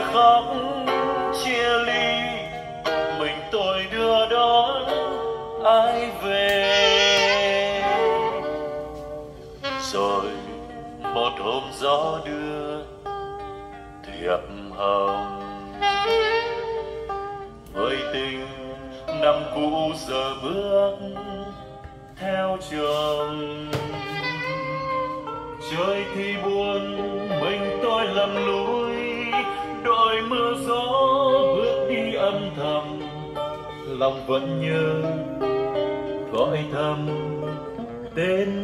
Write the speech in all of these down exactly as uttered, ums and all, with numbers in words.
khóc chia ly, mình tôi đưa đón ai về. Rồi một hôm gió đưa thiệp hồng, người tình năm cũ giờ bước theo chồng. Trời thì buồn mình tôi lầm lũi, đội mưa gió bước đi âm thầm, lòng vẫn nhớ gọi thầm tên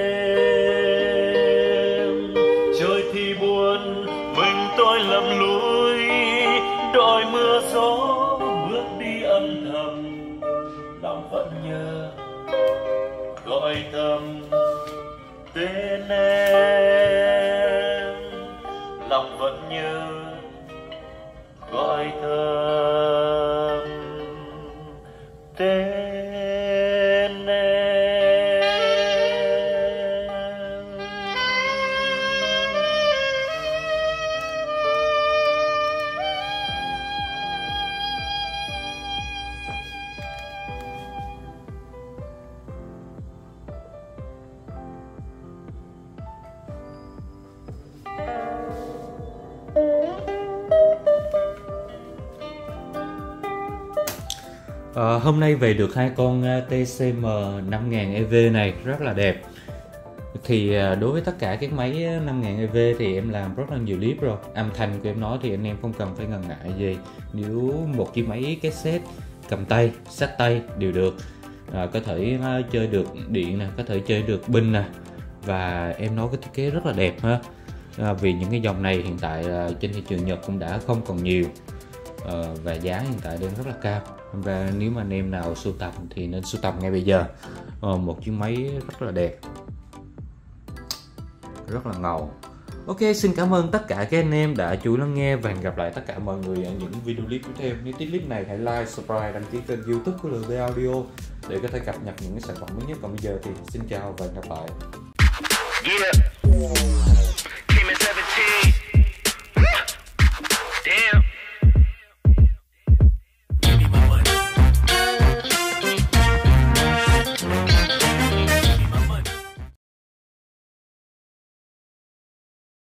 em. Trời thì buồn mình tôi lầm lũi, đội mưa gió bước đi âm thầm, lòng vẫn nhớ gọi thầm tên em. Lòng vẫn nhớ gọi thầm tên em. À, hôm nay về được hai con tê xê em năm nghìn e vê này rất là đẹp. Thì đối với tất cả các máy năm nghìn e vê thì em làm rất là nhiều clip rồi. Âm thanh của em nói thì anh em không cần phải ngần ngại gì. Nếu một chiếc máy cassette cầm tay, xách tay đều được. À, có thể chơi được điện nè, có thể chơi được pin nè. Và em nói cái thiết kế rất là đẹp ha. À, vì những cái dòng này hiện tại trên thị trường Nhật cũng đã không còn nhiều. À, và giá hiện tại đang rất là cao. Và nếu mà anh em nào sưu tầm thì nên sưu tầm ngay bây giờ. à, Một chiếc máy rất là đẹp, rất là ngầu. Ok, xin cảm ơn tất cả các anh em đã chú ý lắng nghe. Và hẹn gặp lại tất cả mọi người ở những video clip tiếp theo. Nếu thích clip này hãy like, subscribe, đăng ký kênh YouTube của lờ vê Audio để có thể cập nhật những cái sản phẩm mới nhất. Còn bây giờ thì xin chào và hẹn gặp lại. Yeah.